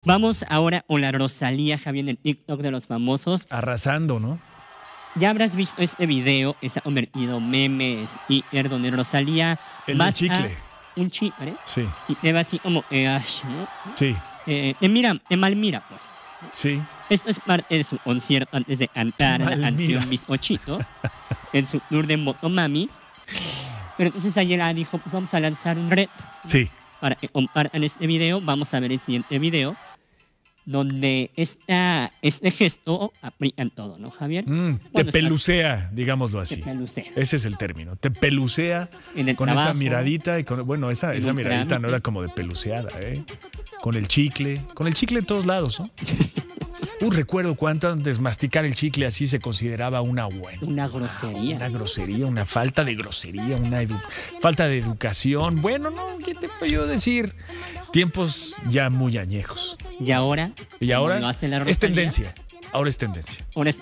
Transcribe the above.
Vamos ahora con la Rosalía, Javier, en el TikTok de los famosos. Arrasando, ¿no? Ya habrás visto este video, se ha convertido meme, sticker, donde Rosalía El del chicle. un chicle, Sí, y te va así como, ¿no? sí, Te malmira, pues. sí. Esto es parte de su concierto antes de cantar la Malmira. canción Bizcochito, en su tour de Motomami. Pero entonces ayer dijo, pues vamos a lanzar un reto Sí. para que compartan este video. Vamos a ver el siguiente video, donde este gesto aplican todo, ¿no, Javier? Te Cuando estás- pelucea, digámoslo así. Te pelucea. Ese es el término. Te pelucea En el con trabajo, esa miradita y con, bueno, esa en un miradita no trámite. era como de peluceada, ¿eh? Con el chicle en todos lados, ¿no? Recuerdo cuánto antes de masticar el chicle así se consideraba una buena. Una grosería. Una grosería, una falta de grosería, una falta de educación. Bueno, no, ¿qué te puedo yo decir? Tiempos ya muy añejos. Y ahora, Y ahora como lo hace la es Rosalía, tendencia. Ahora es tendencia. ahora es